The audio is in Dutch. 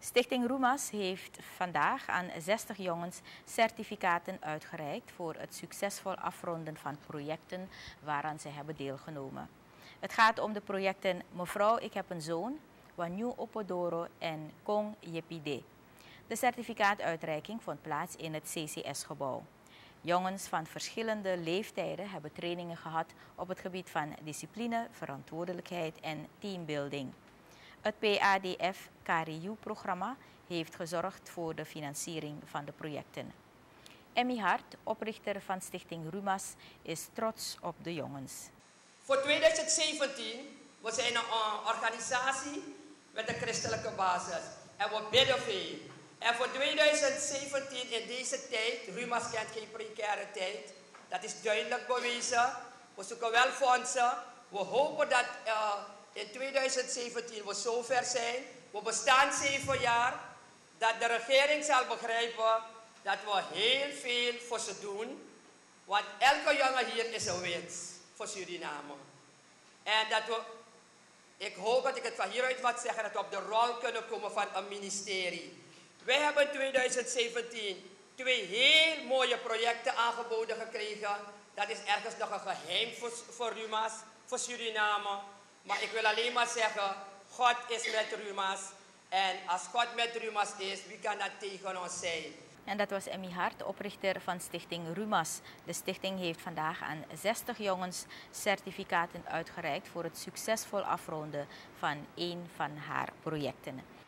Stichting Rumas heeft vandaag aan 60 jongens certificaten uitgereikt voor het succesvol afronden van projecten waaraan ze hebben deelgenomen. Het gaat om de projecten Mevrouw, ik heb een zoon, Wanyu Opodoro en Kong Yepide. De certificaatuitreiking vond plaats in het CCS-gebouw. Jongens van verschillende leeftijden hebben trainingen gehad op het gebied van discipline, verantwoordelijkheid en teambuilding. Het PADF-CARIU-programma heeft gezorgd voor de financiering van de projecten. Emmy Hart, oprichter van Stichting Rumas, is trots op de jongens. Voor 2017, we zijn een organisatie met een christelijke basis en we bidden veel. En voor 2017 in deze tijd, Rumas kent geen precaire tijd, dat is duidelijk bewezen. We zoeken wel fondsen. We hopen dat in 2017 we zover zijn. We bestaan 7 jaar. Dat de regering zal begrijpen dat we heel veel voor ze doen. Want elke jongen hier is een winst voor Suriname. En dat we, ik hoop dat ik het van hieruit wat zeggen, dat we op de rol kunnen komen van een ministerie. Wij hebben in 2017 2 heel mooie projecten aangeboden gekregen. Dat is ergens nog een geheim voor Rumas, voor Suriname. Maar ik wil alleen maar zeggen, God is met Rumas. En als God met Rumas is, wie kan dat tegen ons zijn? En dat was Emmy Hart, oprichter van Stichting Rumas. De stichting heeft vandaag aan 60 jongens certificaten uitgereikt voor het succesvol afronden van 1 van haar projecten.